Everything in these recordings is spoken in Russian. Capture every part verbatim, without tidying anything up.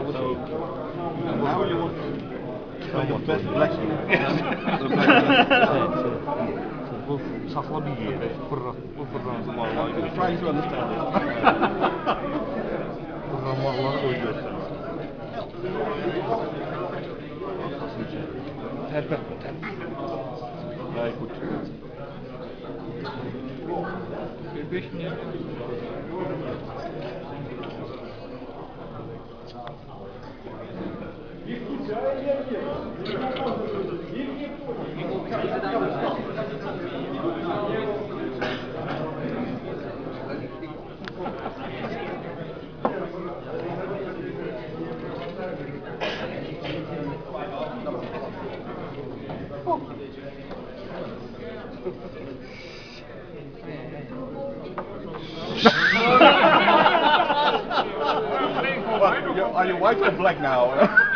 Bu saxla bir yere, fırlat, bu fırlatmaları göstərir. Trying to understand it. Fırlatmaları o göstərir. Tərpətmə, tərpətmə. Very good. beş minut. Well, are you white or black now?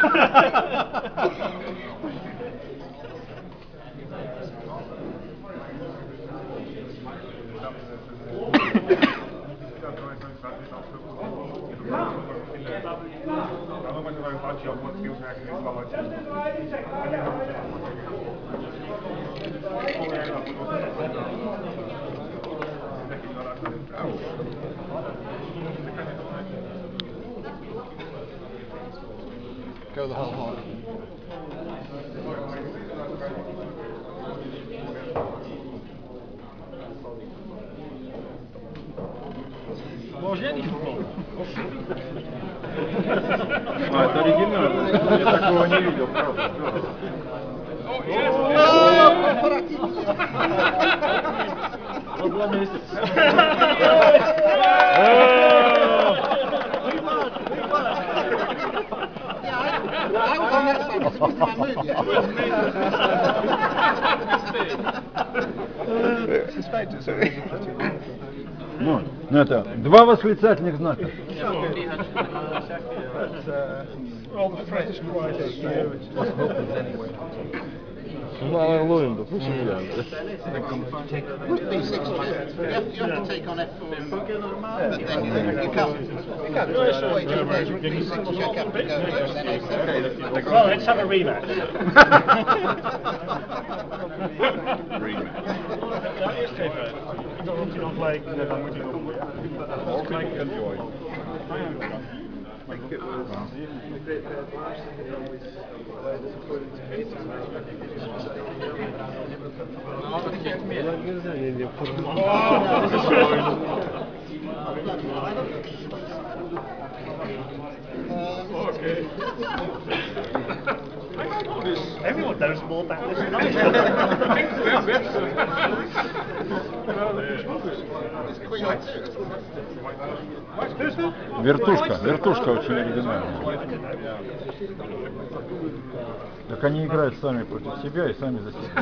Go the whole hog. Можно не футбол? А, это оригинально. Я такого не видел, правда. I was on that side of the my move, yeah. Ну, ну это два восклицательных знака. Bunlar oyunda, bu şey yani. Must be six. You have, you have to take on F four, but then you, you can't. You can't. Well, it just goes B six to check up and go and then A seven. Well, let's have a rematch. Rematch. You don't like Make enjoy. Everyone knows more about this than I do. Вертушка, вертушка очень оригинальная. Так они играют сами против себя и сами за себя.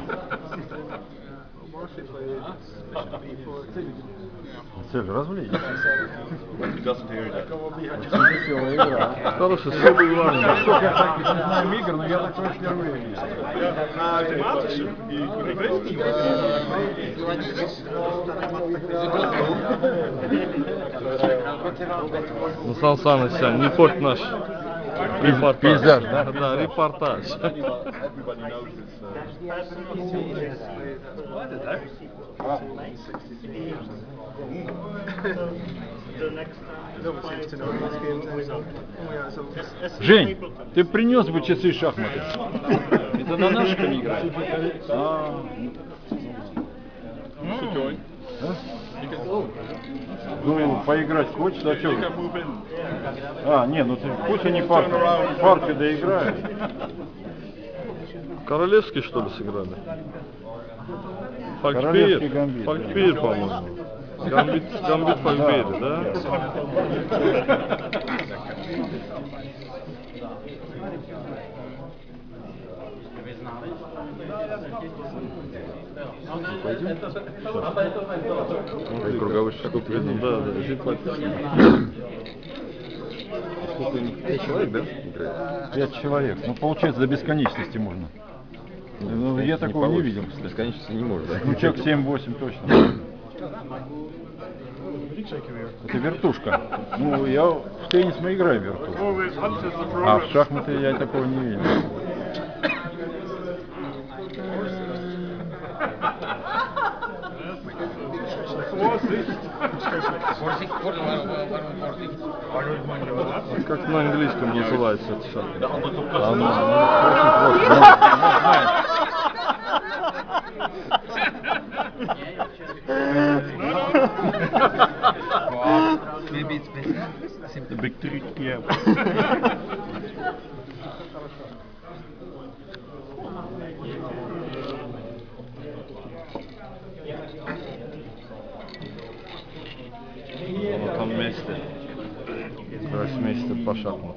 Цель развлечь. Очень веселая игра. Хороший силы главное. Сколько я таких не знаю игр, но я такое впервые вижу. Ну, Сан Саныч, не порт наш репортаж. Пейзаж, да? Да, репортаж. Жень, ты принес бы часы шахматы? Это на наших они играют. А, ну, поиграть хочешь, а что? А, не, ну ты, пусть они партию, партию доиграют. Королевский, что ли, сыграли? Королевский Фальшбейер, гамбит. Фальшбейер, по-моему. Гамбит, гамбит Фальшбейер, да? Пойдем? Ну, круговой шаг видно, да, да, симпатично. Сколько у них? Пять человек, да? Играет? Пять человек. Ну, получается, до бесконечности можно. Ну, я такого не видел, кстати. Бесконечности не может, да? Ну, человек семь-восемь точно. Это вертушка. Ну, я в теннис мы играем вертушку. А в шахматы я такого не видел. Как на английском называется это шаг? А, ну, ну, очень просто. Ну, ну, знаешь. Maybe it's better. The big trick, yeah. Вот там вместе. Вместе по шахматам.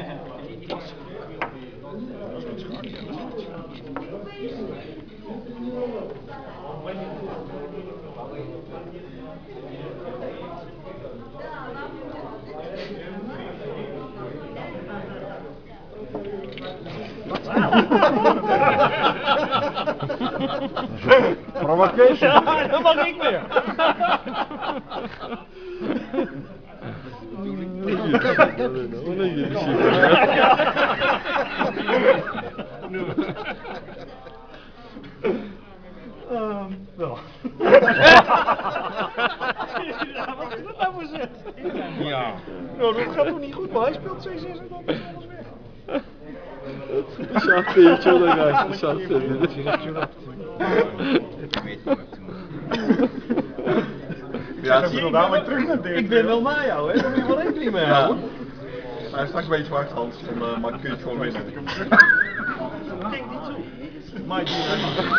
Provocation? Dat mag niet meer. Ona gibi bir şey. Wel. Ja, wat is dat nou voor zet? Ja. Nou, dat gaat toch niet goed, maar hij speelt C zes en dan is alles weg. Şans değil, çok da karşı şans dedi. Ja, zie je dadelijk terug naar dit. Ik ben wel na jou, hè? Daar moet je wel rekening mee houden. Hij straks weet je waar het hand stond, uh, maar kun je het gewoon winnen. Kijk niet zo. My dear.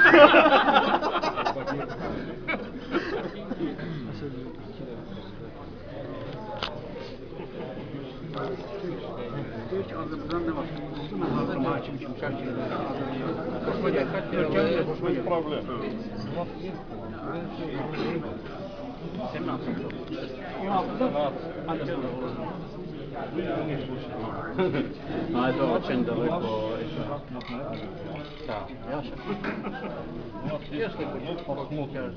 No, to очень далеко. Да, ясно. Если будет посмотрим.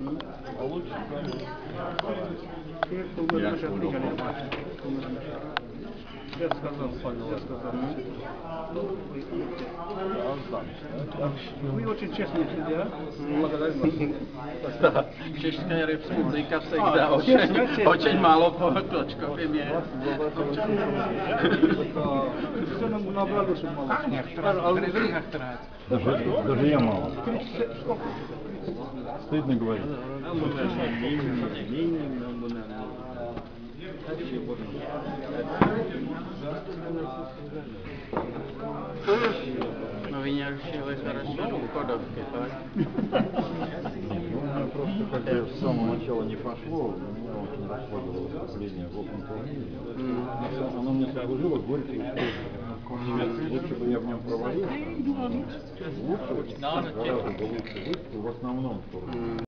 Я сказал, понял, я сказал. Вы очень честные судья. Благодарю вас. Да, Чешская республика всегда очень, очень мало точков имеет. Все нам набрали, что мало. Даже, даже я мало. Стыдно говорить. Но вы не решили хорошо в кодовке, так? У меня просто как-то с самого начала не пошло, у меня очень расходило выступление в общем турнире. Оно мне служило горькой историей. Лучше бы я в нем провалился. Лучше, гораздо бы лучше выступил в основном турнире.